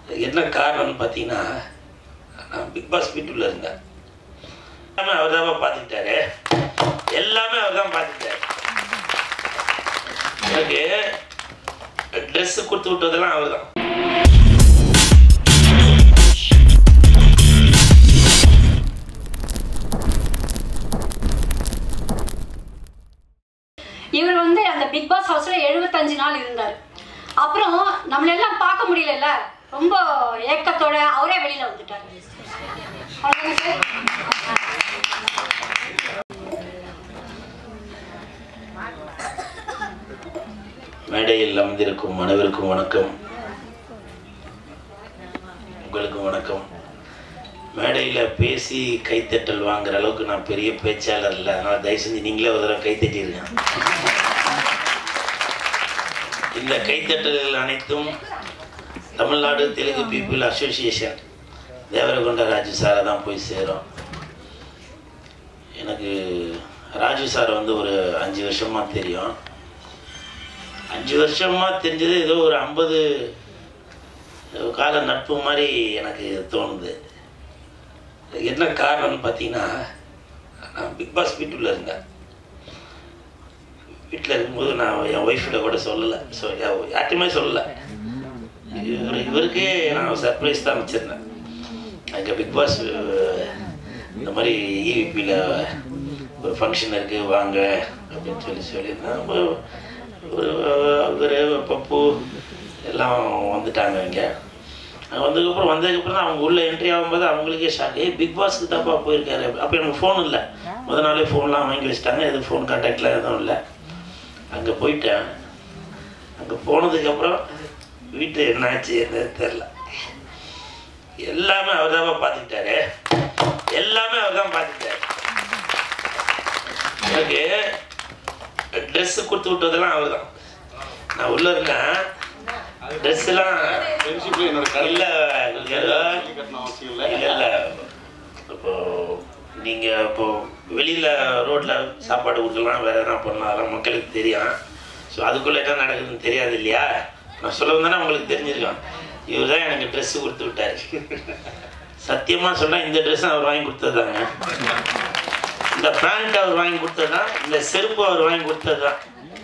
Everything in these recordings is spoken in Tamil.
என்ன காரணம்னு பார்த்தீங்கன்னா, நான் பிக் பாஸ் வீட்டுக்குள்ள இருந்தேன். எல்லாமே அவர் தான் பார்த்துக்கிட்டாரு. எல்லாமே அவர் தான் பார்த்துக்கிட்டாரு. எனக்கு ட்ரெஸ்ஸு கொடுத்து விட்டதெல்லாம் அவர் தான். இவர் வந்து அந்த பிக் பாஸ் ஹவுஸ்ல 75 நாள் இருந்தார். அப்புறம் நம்மளெல்லாம் பார்க்க முடியல, ரொம்ப ஏக்கத்தோட அவரே வெளியில வந்துட்டார். மேடையில் அமர்ந்திருக்கும் அனைவருக்கும் வணக்கம். உங்களுக்கும் வணக்கம். மேடையில் பேசி கைத்தட்டல் வாங்குற அளவுக்கு நான் பெரிய பேச்சாளர் இல்லை. அதனால் தயவு செஞ்சு நீங்களே ஒரு தடவை கைத்தட்டிருங்க. இந்த கைத்தட்டல்கள் அனைத்தும் தமிழ்நாடு தெலுங்கு பீப்புள் அசோசியேஷன் தேவரகொண்ட ராஜு சாரை தான் போய் சேரும். எனக்கு ராஜு சார் வந்து ஒரு 5 வருஷமாக தெரியும். 5 வருஷமாக தெரிஞ்சது ஏதோ ஒரு 50 கால நட்பு மாதிரி எனக்கு தோணுது. என்ன காரணம்னு பார்த்தீங்கன்னா, நான் பிக் பாஸ் வீட்டுக்குள்ள இருந்தேன். வீட்டில் இருக்கும்போது நான் என் ஒய்ஃபிட்ட கூட சொல்லலை, யார்ட்டையுமே சொல்லலை. இவருக்கே நான் சர்ப்ரைஸ் தான் வச்சுருந்தேன். அங்கே பிக் பாஸ் இந்த மாதிரி EVPயில் ஒரு ஃபங்க்ஷன் இருக்குது வாங்க அப்படின்னு சொல்லியிருந்தேன். ஒரு பப்பு எல்லாம் வந்துட்டாங்க. இங்கே வந்ததுக்கப்புறம் தான் அவங்க உள்ளே என்ட்ரி ஆகும்போது அவங்களுக்கே ஷாக்கு. பிக் பாஸ்க்கு தான்ப்பா போயிருக்காரு. அப்போ எனக்கு ஃபோன் இல்லை. முதல் நாளே ஃபோன்லாம் வாங்கி வச்சுட்டாங்க. எதுவும் ஃபோன் கான்டாக்டில் எதுவும் இல்லை. அங்கே போயிட்டேன். அங்கே போனதுக்கப்புறம் வீட்டு என்னாச்சு என்னது தெரில. எல்லாமே அவர் தான் பார்த்துக்கிட்டாரு. எல்லாமே அவர் தான் பார்த்துக்கிட்டாரு. எனக்கு ட்ரெஸ்ஸு கொடுத்து விட்டதெல்லாம் அவர் தான். நான் உள்ளே இருக்கேன். ட்ரெஸ்ஸெல்லாம் இல்லை இப்போ நீங்கள் இப்போது வெளியில் ரோட்டில் சாப்பாடு கொடுக்கலாம், வேறு எதனா பண்ணலாம், அதெல்லாம் மக்களுக்கு தெரியும். ஸோ அதுக்குள்ளே என்ன நடக்குதுன்னு தெரியாது இல்லையா? நான் சொல்ல வந்தேன்னா உங்களுக்கு தெரிஞ்சிருக்கேன். இவர் தான் எனக்கு ட்ரெஸ்ஸு கொடுத்து விட்டார். சத்தியமாக சொன்னால் இந்த ட்ரெஸ்ஸும் அவர் வாங்கி கொடுத்தது தாங்க. இந்த பேண்ட் அவர் வாங்கி கொடுத்தது தான். இந்த செருப்பு அவர் வாங்கி கொடுத்தது தான்.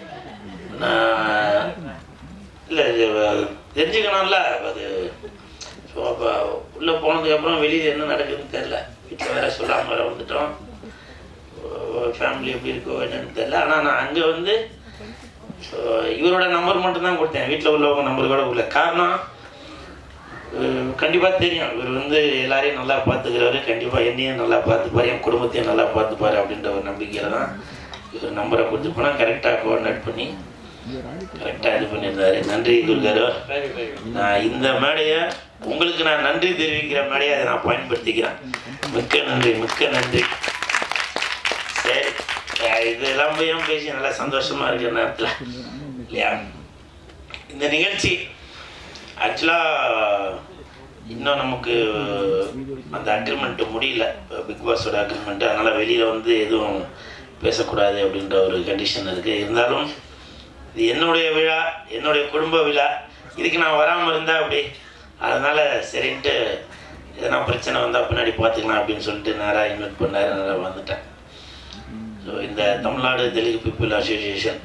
இல்லை தெரிஞ்சுக்கணும்ல அது. ஸோ அப்போ உள்ளே போனதுக்கப்புறம் வெளியில் என்ன நடக்குதுன்னு தெரில. வீட்டில் வேறு சொல்லாமல் வேறு வந்துட்டோம். ஃபேமிலி எப்படி இருக்கோ என்னன்னு தெரில. ஆனால் நான் அங்கே வந்து இவரோட நம்பர் மட்டும்தான் கொடுத்தேன். வீட்டில் உள்ளவங்க நம்பர் கூட கொடுக்கல. காரணம் கண்டிப்பாக தெரியும், இவர் வந்து எல்லாரையும் நல்லா பார்த்துக்கிறவர். கண்டிப்பாக என்னையும் நல்லா பார்த்துப்பார், என் குடும்பத்தையும் நல்லா பார்த்துப்பார் அப்படின்ற ஒரு நம்பிக்கையில் தான் இவர் நம்பரை கொடுத்து போனால் கரெக்டாக கோஆர்டினேட் பண்ணி கரெக்டாக இது பண்ணியிருந்தாரு. நன்றி துர்காரு. நான் இந்த மேடையை உங்களுக்கு நான் நன்றி தெரிவிக்கிற மேடையை அதை நான் பயன்படுத்திக்கிறேன். மிக்க நன்றி, மிக்க நன்றி. சரி, இதெல்லாம் போய் பேசி நல்லா சந்தோஷமாக இருக்கிற நேரத்தில் இல்லையா? இந்த நிகழ்ச்சி ஆக்சுவலாக இன்னும் நமக்கு அந்த அக்ரிமெண்ட்டு முடியல, பிக் பாஸோட அக்ரிமெண்ட்டு. அதனால் வெளியில் வந்து எதுவும் பேசக்கூடாது அப்படின்ற ஒரு கண்டிஷன் இருக்குது. இருந்தாலும் இது என்னுடைய விழா, என்னுடைய குடும்ப விழா. இதுக்கு நான் வராமல் இருந்தால் அப்படி. அதனால் சரின்ட்டு எதனா பிரச்சனை வந்தால் பின்னாடி பார்த்துக்கலாம் அப்படின்னு சொல்லிட்டு நேராக இன்வைட் பண்ணார். நேராக வந்துட்டேன். ஸோ இந்த தமிழ்நாடு தெலுங்கு பீப்புள் அசோசியேஷன்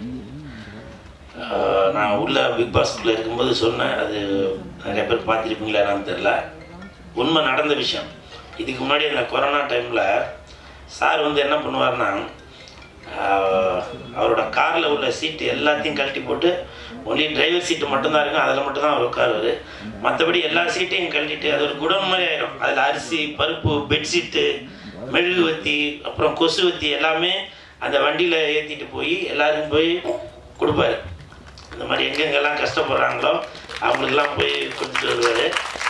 நான் உள்ள பிக் பாஸ்குள்ளே இருக்கும்போது சொன்னேன். அது நிறைய பேர் பார்த்துருப்பீங்களா என்னன்னு தெரில. உண்மை நடந்த விஷயம். இதுக்கு முன்னாடி அந்த கொரோனா டைமில் சார் வந்து என்ன பண்ணுவார்னா, அவரோட காரில் உள்ள சீட்டு எல்லாத்தையும் கழட்டி போட்டு ஒன்லி டிரைவர் சீட்டு மட்டும்தான் இருக்கும், அதில் மட்டும்தான் அவர் உட்காருவார். மற்றபடி எல்லா சீட்டையும் கழட்டிட்டு அது ஒரு குடோன் மாதிரி ஆயிடும். அதில் அரிசி, பருப்பு, பெட்ஷீட்டு, மெழுகுவத்தி, அப்புறம் கொசுவத்தி எல்லாமே அந்த வண்டியில் ஏற்றிட்டு போய் எல்லாருக்கும் போய் கொடுப்பாரு. இந்த மாதிரி எங்கெங்கெல்லாம் கஷ்டப்படுறாங்களோ அவங்களுக்கெல்லாம் போய் கொடுத்துட்டு வருவார்.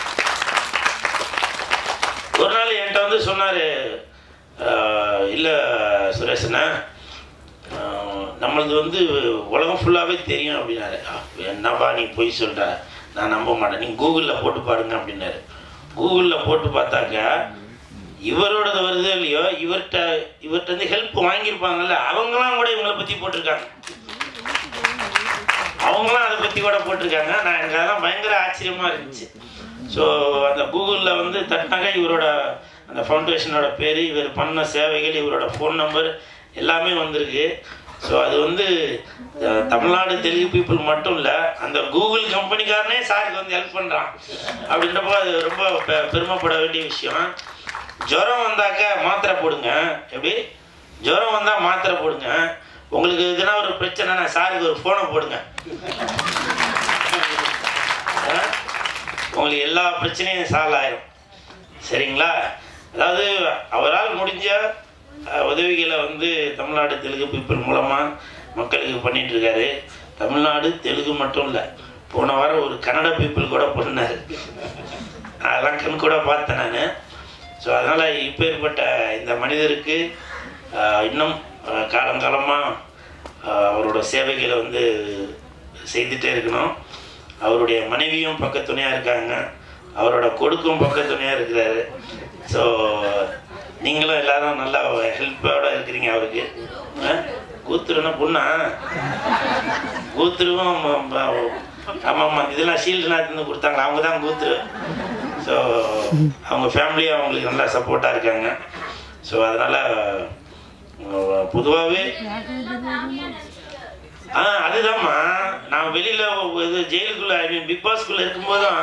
ஒரு நாள் என்கிட்ட வந்து சொன்னார், இல்லை சுரேஷனா, நம்மளது வந்து உலகம் ஃபுல்லாகவே தெரியும் அப்படின்னாரு. என்னப்பா நீ போய் சொல்கிற, நான் நம்ப மாட்டேன், நீங்கள் கூகுளில் போட்டு பாருங்க அப்படின்னாரு. கூகுளில் போட்டு பார்த்தாக்க இவரோடது வருது இல்லையோ, இவர்கிட்ட வந்து ஹெல்ப் வாங்கியிருப்பாங்கல்ல, அவங்களாம் கூட இவங்களை பற்றி போட்டிருக்காங்க. அவங்களாம் அதை பற்றி கூட போட்டிருக்காங்க. நான் எனக்கு அதெல்லாம் பயங்கர ஆச்சரியமாக இருந்துச்சு. ஸோ அந்த கூகுளில் வந்து தட்டினாக்க இவரோட அந்த ஃபவுண்டேஷனோட பேர், இவர் பண்ண சேவைகள், இவரோட ஃபோன் நம்பர் எல்லாமே வந்திருக்கு. ஸோ அது வந்து தமிழ்நாடு தெலுங்கு பீப்புள் மட்டும் இல்லை, அந்த கூகுள் கம்பெனிக்காரனே சாருக்கு வந்து ஹெல்ப் பண்ணுறான் அப்படின்றப்போ அது ரொம்ப பெருமைப்பட வேண்டிய விஷயம். ஜுரம் வந்தாக்க மாத்திரை போடுங்க. எப்படி ஜுரம் வந்தால் மாத்திரை போடுங்க. உங்களுக்கு எதுனா ஒரு பிரச்சனைனா சாருக்கு ஒரு ஃபோனை போடுங்க, உங்களுக்கு எல்லா பிரச்சனையும் சால்வ் ஆயிடும். சரிங்களா? அதாவது அவரால் முடிஞ்ச உதவிகளை வந்து தமிழ்நாடு தெலுங்கு பீப்புள் மூலமாக மக்களுக்கு பண்ணிட்டு இருக்காரு. தமிழ்நாடு தெலுங்கு மட்டும் இல்லை, போன வாரம் ஒரு கன்னட பீப்புள் கூட பண்ணார், அதெல்லாம் கண் கூட பார்த்தேன் நான். ஸோ அதனால் இப்போ ஏற்பட்ட இந்த மனிதருக்கு இன்னும் காலங்காலமாக அவரோட சேவைகளை வந்து செய்துட்டே இருக்கணும். அவருடைய மனைவியும் பக்கத்துணையாக இருக்காங்க, அவரோட கொடுக்கும் பக்கத்துணையாக இருக்கிறாரு. ஸோ நீங்களும் எல்லாரும் நல்லா ஹெல்ப்போட இருக்கிறீங்க அவருக்கு. கூத்துருன்னா பொண்ணா? கூத்துருவும் ஆமாம்மா, இதெல்லாம் ஷீல்டுநாத்னு கொடுத்தாங்க, அவங்க தான் கூத்துரு. ஸோ அவங்க ஃபேமிலியும் அவங்களுக்கு நல்லா சப்போர்ட்டாக இருக்காங்க. ஸோ அதனால் பொதுவாகவே அதுதான்மா, நான் வெளியில் இது ஜெயிலுக்குள்ளே ஐ மீன் பிக் பாஸ்குள்ளே இருக்கும்போதும்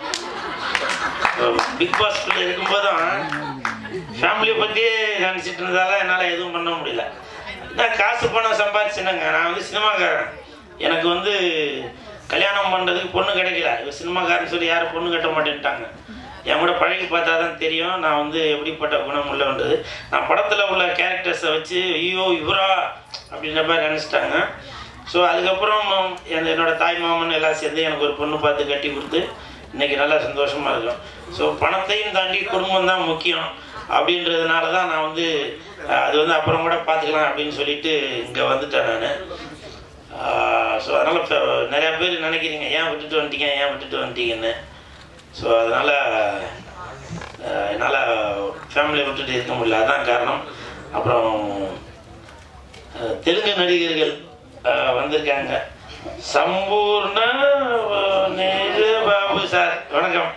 ஃபேமிலியை பற்றியே நினச்சிட்டு இருந்ததால என்னால் எதுவும் பண்ண முடியல. நான் காசு பணம் சம்பாதிச்சுனேங்க. நான் வந்து சினிமாக்காரன், எனக்கு வந்து கல்யாணம் பண்ணுறதுக்கு பொண்ணு கிடைக்கல. இவர் சினிமாக்காரன்னு சொல்லி யாரும் பொண்ணு கட்ட மாட்டேன்ட்டாங்க. என் கூட பழகி பார்த்தா தான் தெரியும் நான் வந்து எப்படிப்பட்ட குணம் உள்ளவன்றது. நான் படத்தில் உள்ள கேரக்டர்ஸை வச்சு ஐயோ இவரா அப்படின்ற மாதிரி நினச்சிட்டாங்க. ஸோ அதுக்கப்புறம் என்னோட தாய் மாமன் எல்லாம் சேர்ந்து எனக்கு ஒரு பொண்ணு பார்த்து கட்டி கொடுத்து இன்றைக்கி நல்லா சந்தோஷமாக இருக்கும். ஸோ பணத்தையும் தாண்டி குடும்பம் தான் முக்கியம் அப்படின்றதுனால தான் நான் வந்து அது வந்து அப்புறம் கூட பார்த்துக்கலாம் அப்படின்னு சொல்லிட்டு இங்கே வந்துட்டேன் நான். ஸோ அதனால் இப்போ நிறையா பேர் நினைக்கிறீங்க ஏன் விட்டுட்டு வந்துட்டீங்கன்னு. ஸோ அதனால் என்னால் ஃபேமிலியை விட்டுட்டு இருக்க முடியல, அதுதான் காரணம். அப்புறம் தெலுங்கு நடிகர்கள் வந்திருக்காங்க. சம்பூர்ண பாபு சார் வணக்கம்.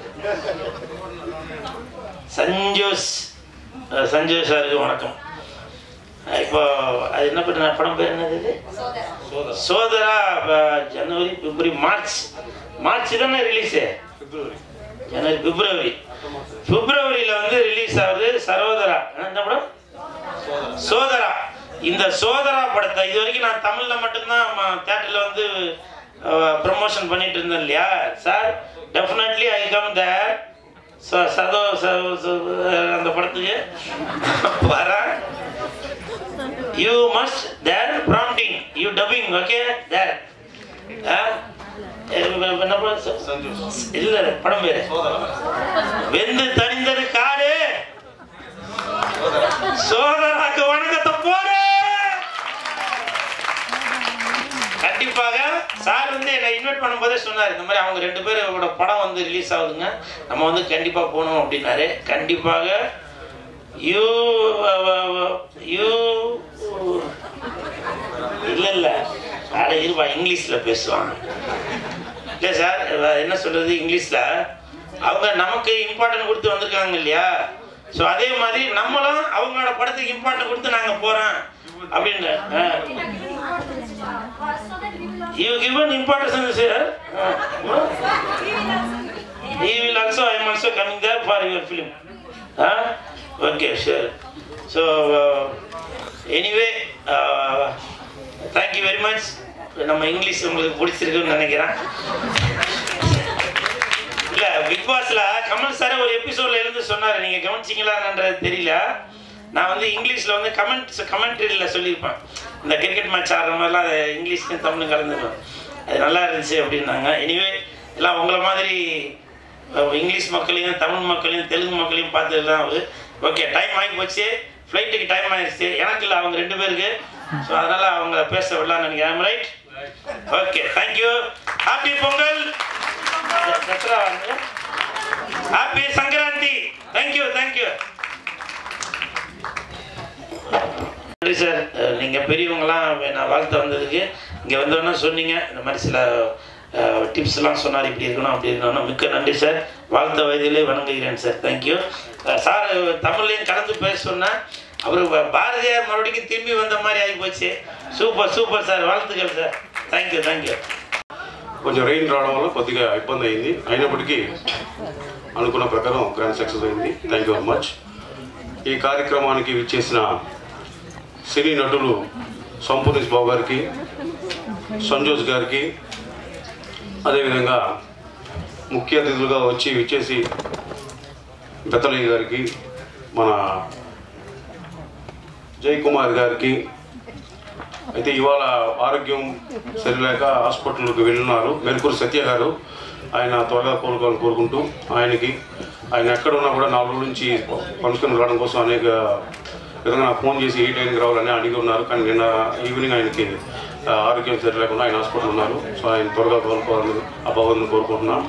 சஞ்சோஷ் சாருக்கு வணக்கம். இப்போ அது என்ன பண்ண படம் பேர் என்னது? சோதரா. ஜனவரி பிப்ரவரி மார்ச் தானே ரிலீஸு? ஜனவரி பிப்ரவரியில் வந்து ரிலீஸ் ஆகுது சரோதரா. என்ன படம்? சோதரா. இந்த சோதரா படத்தை இது வரைக்கும் நான் தமிழில் மட்டும்தான் தியேட்டரில் வந்து ப்ரமோஷன் பண்ணிட்டு இருந்தேன் இல்லையா sir. Definitely I come there. அந்த படத்துக்கு வரேன். You must there prompting you dubbing okay there. இல்ல படம் பேரு வெந்து தனிந்தது காடு. சோதராக்கு வணக்கத்தை போடு. கண்டிப்பாக சார் வந்து என்னை இன்வைட் பண்ணும்போதே சொன்னார், இந்த மாதிரி அவங்க 2 பேரோட படம் வந்து ரிலீஸ் ஆகுதுங்க, நம்ம வந்து கண்டிப்பாக போகணும் அப்படின்னாரு. கண்டிப்பாக யூ இல்லை அட இருப்பா, இங்கிலீஷில் பேசுவாங்க. இல்லை சார் என்ன சொல்கிறது, இங்கிலீஷில் அவங்க நமக்கு இம்பார்ட்டன்ட் கொடுத்து வந்திருக்காங்க இல்லையா. ஸோ அதே மாதிரி நம்மளும் அவங்களோட படத்துக்கு இம்பார்ட்டன்ட் கொடுத்து நாங்கள் போகிறோம் அப்படின்னு. You given importance sir. He will also, I am also coming there for your film. Okay, sure. So anyway, thank you very much. நம்ம இங்கிலீஷ் உங்களுக்கு பிடிச்சிருக்குன்னு நினைக்கிறேன். இல்லை பிக் பாஸ்ல கமல் சார் ஒரு எபிசோட்ல இருந்து சொன்னார், நீங்கள் கவனிச்சிங்களான்றது தெரியல. நான் வந்து இங்கிலீஷில் வந்து கமெண்ட்ரியில் சொல்லியிருப்பேன், இந்த கிரிக்கெட் மேட்ச் ஆடுற மாதிரிலாம் அது இங்கிலீஷ்லையும் தமிழும் கலந்துருப்பேன். அது நல்லா இருந்துச்சு அப்படின்னாங்க. எனிவே எல்லாம் உங்களை மாதிரி இங்கிலீஷ் மக்களையும் தமிழ் மக்களையும் தெலுங்கு மக்களையும் பார்த்துட்டு தான் ஆகுது. ஓகே, டைம் ஆகி போச்சு, ஃப்ளைட்டுக்கு டைம் ஆகிடுச்சு. எனக்கு இல்லை, அவங்க 2 பேருக்கு. ஸோ அதனால் அவங்க பேச விடலான்னு நினைக்கிறேன். Right? Okay, thank you. Happy Pongal, happy Sankranti. Thank you. நன்றி சார், நீங்கள் பெரியவங்களாம் நான் வாழ்த்து வந்ததுக்கு. இங்கே வந்தோன்னா சொன்னீங்க இந்த மாதிரி சில டிப்ஸ்லாம் சொன்னார், இப்படி இருக்கணும் அப்படி இருக்கணும். மிக்க நன்றி சார். வாழ்த்த வயதிலே வணங்குகிறேன் சார். Thank you sir. தமிழ்லையும் கலந்து பேச சொன்னால் அவர் பாரதியார் மறுபடியும் திரும்பி வந்த மாதிரி ஆகி போச்சு. సూపర్ సూపర్ సార్, வாழ்த்துக்கள் సార్. Thank you. కొంచెం రెయిన్ రావడం వల్ల కొద్దిగా ఇబ్బంది అయింది, అయినప్పటికీ అనుకున్న ప్రకారం గ్రాండ్ సక్సెస్ అయింది. Thank you very much. ఈ కార్యక్రమానికి విచ్చేసిన సినీ నటులు సంపూర్ణేష్ బాబు గారికి, సంజోజ్ గారికి, అదేవిధంగా ముఖ్య అతిథులుగా వచ్చి విచ్చేసి బెత్తలయ్య గారికి, మన జయకుమార్ గారికి, అయితే ఇవాళ ఆరోగ్యం సరిలేక హాస్పిటల్కి వెళ్ళున్నారు మెరుకూరు సత్య గారు, ఆయన త్వరగా కోలుకోవాలని కోరుకుంటూ ఆయన ఎక్కడ ఉన్నా కూడా 4 రోజుల నుంచి ఫంక్షన్ రావడం కోసం అనేక విధంగా నాకు ఫోన్ చేసి ఈ టైంకి రావాలని అడిగి ఉన్నారు. కానీ నిన్న ఈవినింగ్ ఆయనకి ఆరోగ్యం సరిలేకుండా ఆయన హాస్పిటల్ ఉన్నారు. సో ఆయన త్వరగా కోలుకోవాలని ఆ భగవంతుని కోరుకుంటున్నాం.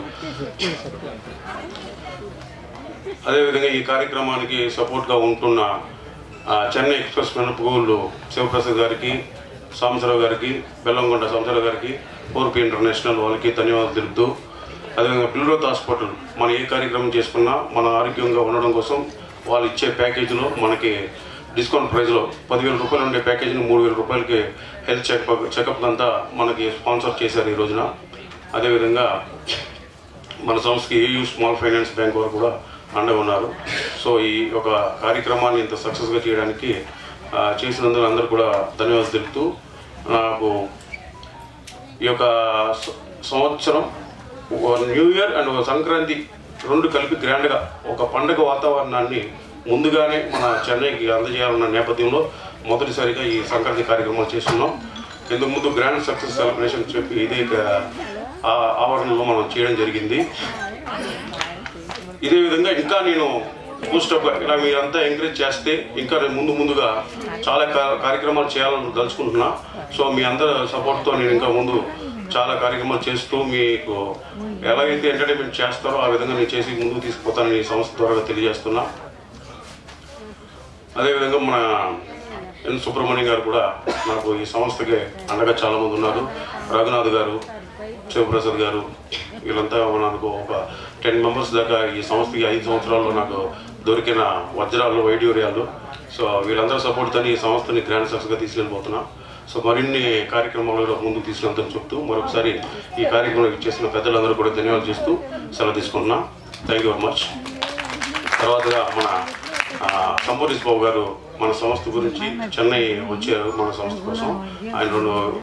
అదేవిధంగా ఈ కార్యక్రమానికి సపోర్ట్గా ఉంటున్న చెన్నై ఎక్స్ప్రెస్ మినపగోళ్ళు శివప్రసాద్ గారికి, సాంబశివరావు గారికి, బెల్లంకొండ సాంబశివరావు గారికి, ఓర్పీ ఇంటర్నేషనల్ వాళ్ళకి ధన్యవాదాలు తెలుపుతూ, అదేవిధంగా బిల్రోత్ హాస్పిటల్ మనం ఏ కార్యక్రమం చేసుకున్నా మన ఆరోగ్యంగా ఉండడం కోసం వాళ్ళు ఇచ్చే ప్యాకేజీలో మనకి డిస్కౌంట్ ప్రైస్లో 10,000 రూపాయలు ఉండే ప్యాకేజీని 3,000 రూపాయలకి హెల్త్ చెకప్ అంతా మనకి స్పాన్సర్ చేశారు ఈ రోజున. అదేవిధంగా మన సంస్థకి ఏయూ స్మాల్ ఫైనాన్స్ బ్యాంక్ వారు కూడా అండగా ఉన్నారు. సో ఈ ఒక కార్యక్రమాన్ని ఇంత సక్సెస్గా చేయడానికి చేసినందుకు అందరూ కూడా ధన్యవాదాలు తెలుపుతూ, నాకు ఈ యొక్క సంవత్సరం న్యూ ఇయర్ అండ్ సంక్రాంతి 2 కలిపి గ్రాండ్గా ఒక పండుగ వాతావరణాన్ని ముందుగానే మన చెన్నైకి అందజేయాలన్న నేపథ్యంలో మొదటిసారిగా ఈ సంక్రాంతి కార్యక్రమాలు చేస్తున్నాం. ఇంతకు ముందు గ్రాండ్ సక్సెస్ సెలబ్రేషన్ చెప్పి ఇదే ఆవరణలో మనం చేయడం జరిగింది. ఇదే విధంగా ఇంకా నేను బూస్టప్గా ఇలా మీరంతా ఎంకరేజ్ చేస్తే ఇంకా ముందుగా చాలా కార్యక్రమాలు చేయాలని తలుచుకుంటున్నా. సో మీ అందరి సపోర్ట్తో నేను ఇంకా ముందు చాలా కార్యక్రమాలు చేస్తూ మీకు ఎలాగైతే ఎంటర్టైన్మెంట్ చేస్తారో ఆ విధంగా నేను చేసి ముందుకు తీసుకుపోతానని ఈ సంస్థ ద్వారా తెలియజేస్తున్నా. అదేవిధంగా మన ఎన్ సుబ్రహ్మణ్యం గారు కూడా నాకు ఈ సంస్థకి అండగా చాలామంది ఉన్నారు. రఘునాథ్ గారు, శివప్రసాద్ గారు, వీళ్ళంతా నాకు ఒక 10 మెంబర్స్ దాకా ఈ సంస్థకి 5 సంవత్సరాల్లో నాకు దొరికిన వజ్రాలు, వైడ్యూర్యాలు. సో వీళ్ళందరూ సపోర్ట్తో ఈ సంస్థని గ్రాండ్ సక్సెస్గా తీసుకెళ్ళిపోతున్నా. సో మరిన్ని కార్యక్రమాలు ముందుకు తీసుకెళ్తామని చెప్తూ మరొకసారి ఈ కార్యక్రమం చేసిన పెద్దలందరూ కూడా ధన్యవాదాలు చేస్తూ సెలవు తీసుకుంటున్నా. Thank you very much. తర్వాతగా మన సంపూర్ణేష్ బాబు గారు మన సంస్థ గురించి చెన్నై వచ్చారు మన సంస్థ కోసం. ఆయన